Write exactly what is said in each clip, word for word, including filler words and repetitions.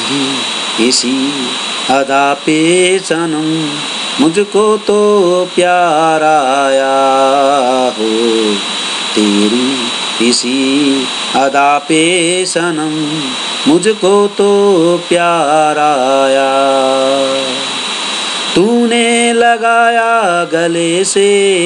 तेरी इसी अदा पे सनम मुझको तो प्यार आया हो। तेरी इसी अदा पे सनम मुझको तो प्यार आया। तूने लगाया गले से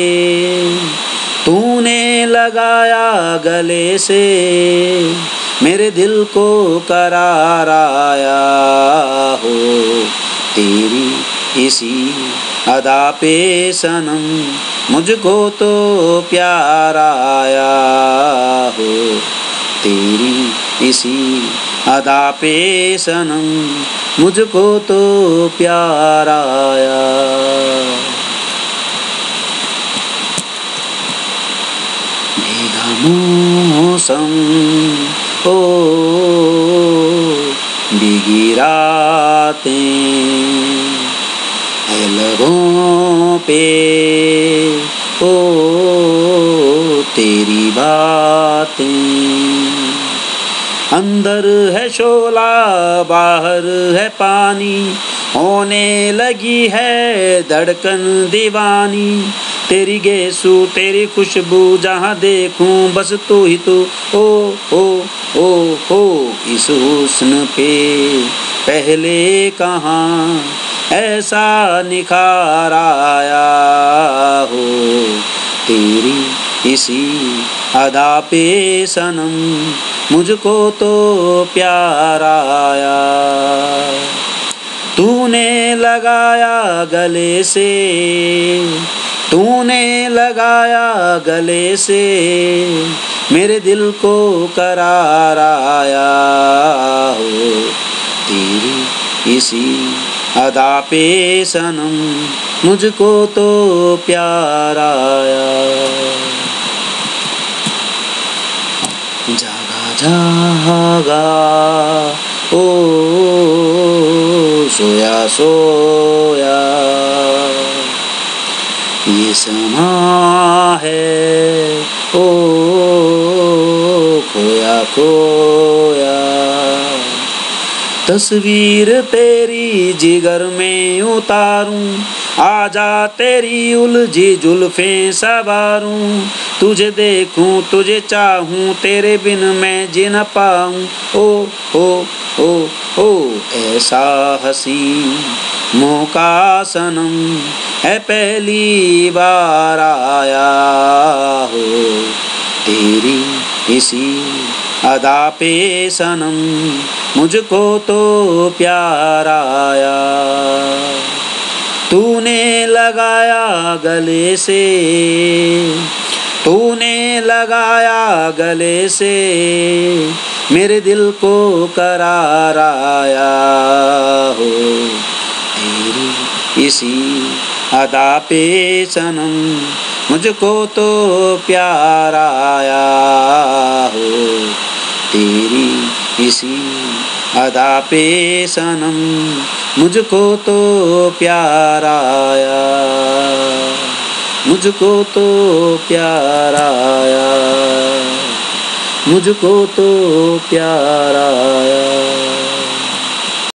तूने लगाया गले से मेरे दिल को करार आया हो। तेरी इसी अदा पे सनम मुझको तो प्यार आया हो। तेरी इसी अदा पे सनम मुझको तो प्यार आया। भीगा मौसम ओ भीगी रातें है लबों पे ओ तेरी बातें। अंदर है शोला बाहर है पानी होने लगी है धड़कन दीवानी। तेरी गेसू तेरी खुशबू जहाँ देखूं बस तू ही तू ओ ओ ओ ओ। इस हुस्न पे पहले कहाँ ऐसा निखार आया हो। तेरी इसी अदा पे सनम मुझको तो प्यार आया। तूने लगाया गले से तूने लगाया गले से मेरे दिल को करार आया हो। तेरी इसी अदा पे सनम मुझको तो प्यार आया। जागा जागा ओ सोया सोया ये समा है ओ खोया खोया। तस्वीर तेरी जिगर में उतारूं आजा तेरी उलझी जुल्फें सवारूं। तुझे देखूं तुझे चाहूं तेरे बिन मैं जी न पाऊं ओ ओ ओ ओ। ऐसा हसी मौका सनम है पहली बार आया हो। तेरी इसी अदा पे सनम मुझको तो प्यार आया। तूने लगाया गले से तूने लगाया गले से मेरे दिल को करार आया हो। तेरी इसी अदा पे सनम मुझको तो प्यार आया हो। तेरी इसी अदा पे सनम मुझको तो प्यार आया। मुझको तो प्यार आया। मुझको तो प्यार आया।